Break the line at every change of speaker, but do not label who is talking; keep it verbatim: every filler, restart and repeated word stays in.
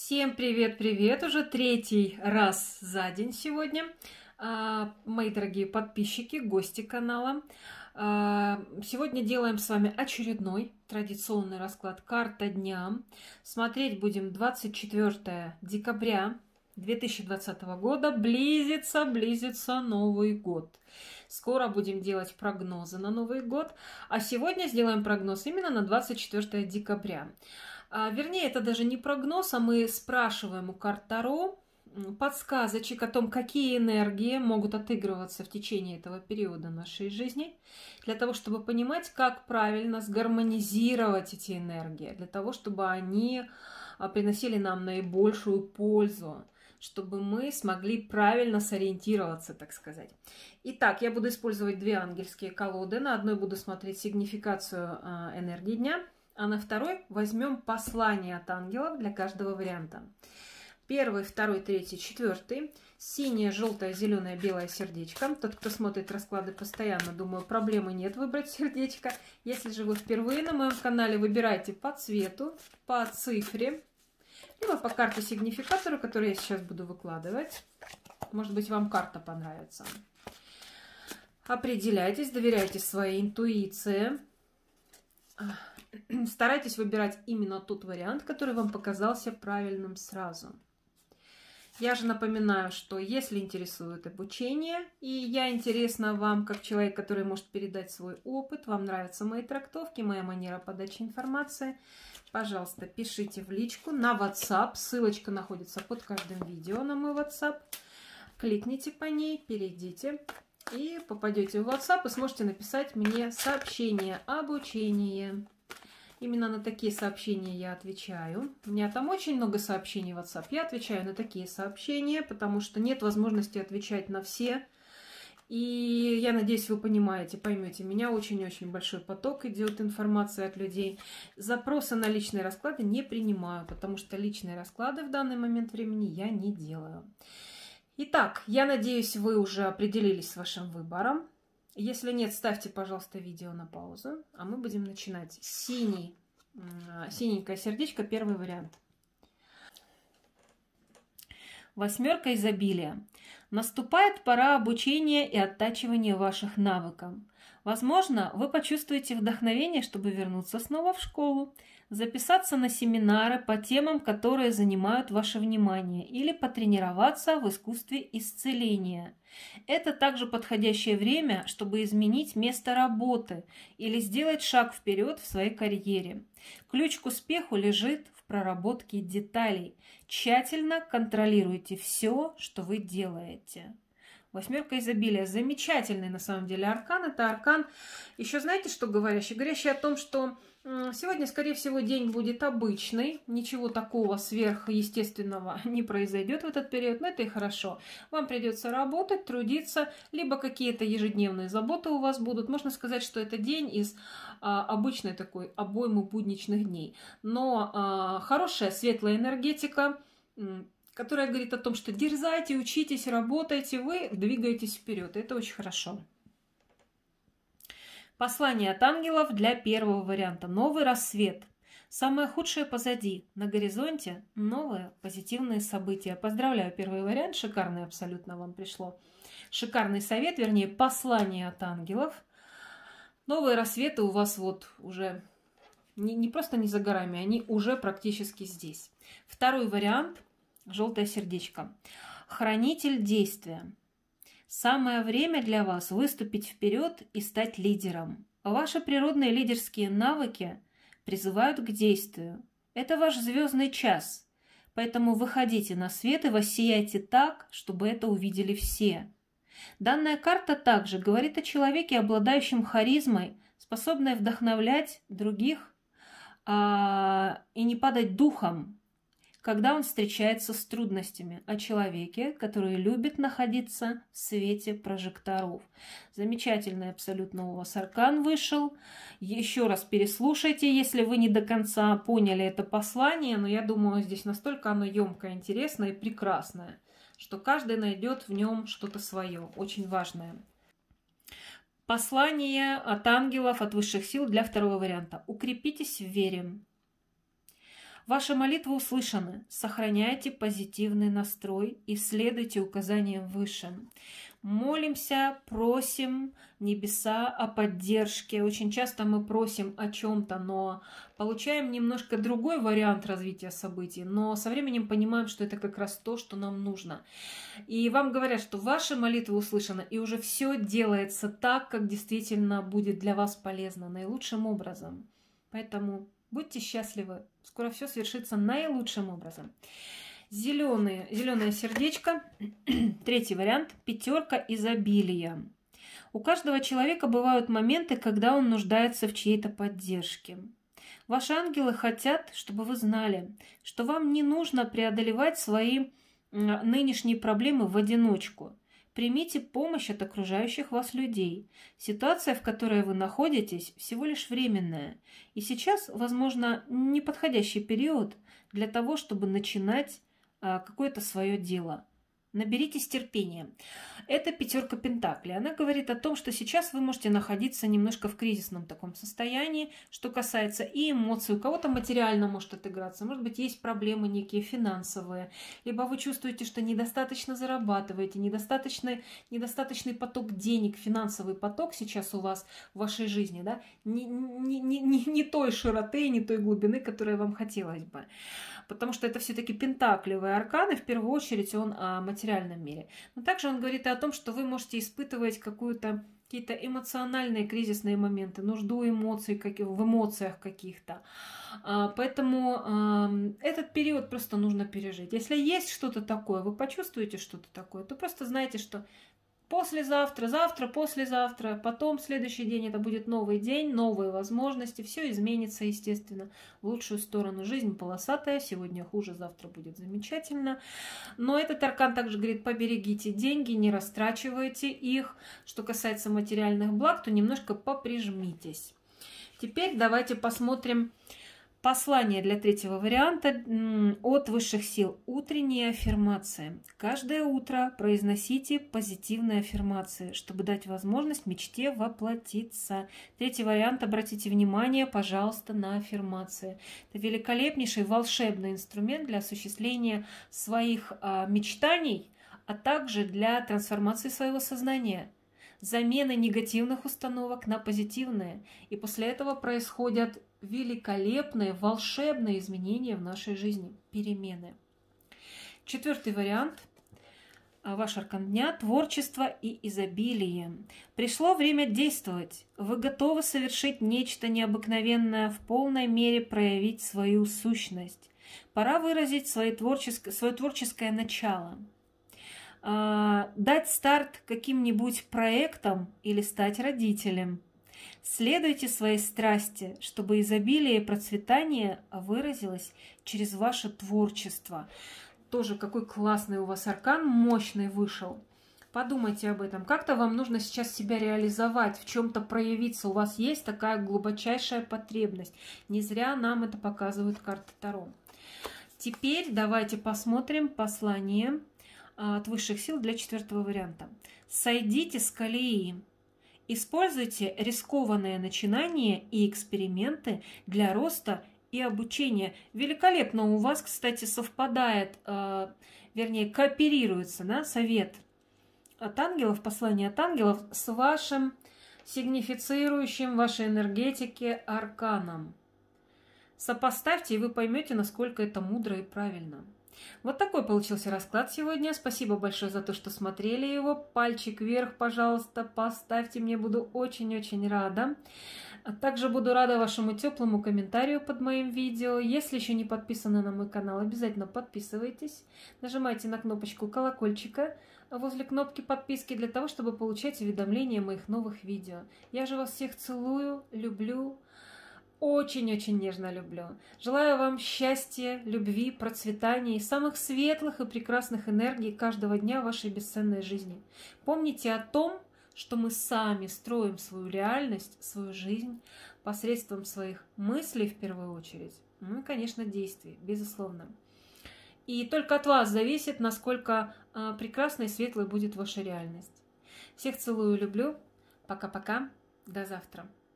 Всем привет-привет! Уже третий раз за день сегодня. А, мои дорогие подписчики, гости канала. А, сегодня делаем с вами очередной традиционный расклад «Карта дня». Смотреть будем двадцать четвёртого декабря две тысячи двадцатого года. Близится, близится Новый год. Скоро будем делать прогнозы на Новый год. А сегодня сделаем прогноз именно на двадцать четвёртого декабря. А, вернее, это даже не прогноз, а мы спрашиваем у карт Таро подсказочек о том, какие энергии могут отыгрываться в течение этого периода нашей жизни, для того, чтобы понимать, как правильно сгармонизировать эти энергии, для того, чтобы они приносили нам наибольшую пользу, чтобы мы смогли правильно сориентироваться, так сказать. Итак, я буду использовать две ангельские колоды. На одной буду смотреть сигнификацию энергии дня, а на второй возьмем послание от ангелов для каждого варианта. Первый, второй, третий, четвертый. Синее, желтое, зеленое, белое сердечко. Тот, кто смотрит расклады постоянно, думаю, проблемы нет выбрать сердечко. Если же вы впервые на моем канале, выбирайте по цвету, по цифре, либо по карте сигнификатору, которую я сейчас буду выкладывать. Может быть, вам карта понравится. Определяйтесь, доверяйте своей интуиции. Старайтесь выбирать именно тот вариант, который вам показался правильным сразу. Я же напоминаю, что если интересует обучение, и я интересна вам, как человек, который может передать свой опыт, вам нравятся мои трактовки, моя манера подачи информации, пожалуйста, пишите в личку на WhatsApp. Ссылочка находится под каждым видео на мой WhatsApp. Кликните по ней, перейдите и попадете в WhatsApp и сможете написать мне сообщение «Обучение». Именно на такие сообщения я отвечаю. У меня там очень много сообщений в WhatsApp. Я отвечаю на такие сообщения, потому что нет возможности отвечать на все. И я надеюсь, вы понимаете, поймете. У меня очень-очень большой поток идет информации от людей. Запросы на личные расклады не принимаю, потому что личные расклады в данный момент времени я не делаю. Итак, я надеюсь, вы уже определились с вашим выбором. Если нет, ставьте, пожалуйста, видео на паузу, а мы будем начинать. Синий, синенькое сердечко, первый вариант. Восьмерка изобилия. Наступает пора обучения и оттачивания ваших навыков. Возможно, вы почувствуете вдохновение, чтобы вернуться снова в школу, записаться на семинары по темам, которые занимают ваше внимание, или потренироваться в искусстве исцеления. Это также подходящее время, чтобы изменить место работы или сделать шаг вперед в своей карьере. Ключ к успеху лежит в проработке деталей. Тщательно контролируйте все, что вы делаете. Восьмерка изобилия. Замечательный на самом деле аркан. Это аркан, еще знаете, что говорящий? Говорящий о том, что сегодня, скорее всего, день будет обычный. Ничего такого сверхъестественного не произойдет в этот период. Но это и хорошо. Вам придется работать, трудиться, либо какие-то ежедневные заботы у вас будут. Можно сказать, что это день из а, обычной такой обоймы будничных дней. Но а, хорошая, светлая энергетика, которая говорит о том, что дерзайте, учитесь, работайте, вы двигаетесь вперед. Это очень хорошо. Послание от ангелов для первого варианта. Новый рассвет. Самое худшее позади. На горизонте новые позитивные события. Поздравляю, первый вариант. Шикарный абсолютно вам пришло. Шикарный совет, вернее, послание от ангелов. Новые рассветы у вас вот уже не, не просто не за горами, они уже практически здесь. Второй вариант. Желтое сердечко. Хранитель действия. Самое время для вас выступить вперед и стать лидером. Ваши природные лидерские навыки призывают к действию. Это ваш звездный час. Поэтому выходите на свет и воссияйте так, чтобы это увидели все. Данная карта также говорит о человеке, обладающем харизмой, способной вдохновлять других а, и не падать духом, когда он встречается с трудностями, о человеке, который любит находиться в свете прожекторов. Замечательный абсолютно у вас аркан вышел. Еще раз переслушайте, если вы не до конца поняли это послание, но я думаю, здесь настолько оно емкое, интересное и прекрасное, что каждый найдет в нем что-то свое, очень важное. Послание от ангелов, от высших сил для второго варианта. Укрепитесь в вере. Ваши молитвы услышаны. Сохраняйте позитивный настрой и следуйте указаниям выше. Молимся, просим небеса о поддержке. Очень часто мы просим о чем-то, но получаем немножко другой вариант развития событий. Но со временем понимаем, что это как раз то, что нам нужно. И вам говорят, что ваши молитвы услышаны, и уже все делается так, как действительно будет для вас полезно, наилучшим образом. Поэтому будьте счастливы. Скоро все свершится наилучшим образом. Зеленые, зеленое сердечко. Третий вариант. Пятерка изобилия. У каждого человека бывают моменты, когда он нуждается в чьей-то поддержке. Ваши ангелы хотят, чтобы вы знали, что вам не нужно преодолевать свои нынешние проблемы в одиночку. Примите помощь от окружающих вас людей. Ситуация, в которой вы находитесь, всего лишь временная. И сейчас, возможно, неподходящий период для того, чтобы начинать какое-то свое дело. Наберитесь терпения. Это пятерка пентаклей. Она говорит о том, что сейчас вы можете находиться немножко в кризисном таком состоянии, что касается и эмоций. У кого-то материально может отыграться. Может быть, есть проблемы некие финансовые. Либо вы чувствуете, что недостаточно зарабатываете, недостаточный, недостаточный поток денег, финансовый поток сейчас у вас в вашей жизни. Да? Не, не, не, не, не той широты, не той глубины, которой вам хотелось бы. Потому что это все-таки пентаклевые арканы, в первую очередь он о материальном мире. Но также он говорит о том, что вы можете испытывать какую-то, какие-то эмоциональные кризисные моменты, нужду эмоций, как, в эмоциях каких-то. Поэтому этот период просто нужно пережить. Если есть что-то такое, вы почувствуете что-то такое, то просто знайте, что послезавтра, завтра, послезавтра, потом следующий день это будет новый день, новые возможности, все изменится, естественно, в лучшую сторону. Жизнь полосатая, сегодня хуже, завтра будет замечательно. Но этот аркан также говорит, поберегите деньги, не растрачивайте их. Что касается материальных благ, то немножко поприжмитесь. Теперь давайте посмотрим послание для третьего варианта от высших сил. Утренние аффирмации. Каждое утро произносите позитивные аффирмации, чтобы дать возможность мечте воплотиться. Третий вариант. Обратите внимание, пожалуйста, на аффирмации. Это великолепнейший волшебный инструмент для осуществления своих а, мечтаний, а также для трансформации своего сознания. Замены негативных установок на позитивные. И после этого происходят великолепные, волшебные изменения в нашей жизни, перемены. Четвертый вариант. Ваш аркан дня – творчество и изобилие. Пришло время действовать. Вы готовы совершить нечто необыкновенное, в полной мере проявить свою сущность. Пора выразить свое творческое, свое творческое начало. Дать старт каким-нибудь проектам или стать родителем. Следуйте своей страсти, чтобы изобилие и процветание выразилось через ваше творчество. Тоже какой классный у вас аркан, мощный вышел. Подумайте об этом. Как-то вам нужно сейчас себя реализовать, в чем-то проявиться. У вас есть такая глубочайшая потребность. Не зря нам это показывают карты Таро. Теперь давайте посмотрим послание от высших сил для четвертого варианта. Сойдите с колеи. Используйте рискованные начинания и эксперименты для роста и обучения. Великолепно у вас, кстати, совпадает, э, вернее, кооперируется, да, совет от ангелов, послание от ангелов с вашим сигнифицирующим вашей энергетике арканом. Сопоставьте, и вы поймете, насколько это мудро и правильно. Вот такой получился расклад сегодня. Спасибо большое за то, что смотрели его. Пальчик вверх, пожалуйста, поставьте. Мне буду очень-очень рада. Также буду рада вашему теплому комментарию под моим видео. Если еще не подписаны на мой канал, обязательно подписывайтесь. Нажимайте на кнопочку колокольчика возле кнопки подписки для того, чтобы получать уведомления о моих новых видео. Я же вас всех целую, люблю. Очень-очень нежно люблю. Желаю вам счастья, любви, процветания и самых светлых и прекрасных энергий каждого дня в вашей бесценной жизни. Помните о том, что мы сами строим свою реальность, свою жизнь посредством своих мыслей в первую очередь, ну и, конечно, действий, безусловно. И только от вас зависит, насколько а, прекрасной и светлой будет ваша реальность. Всех целую и люблю. Пока-пока. До завтра.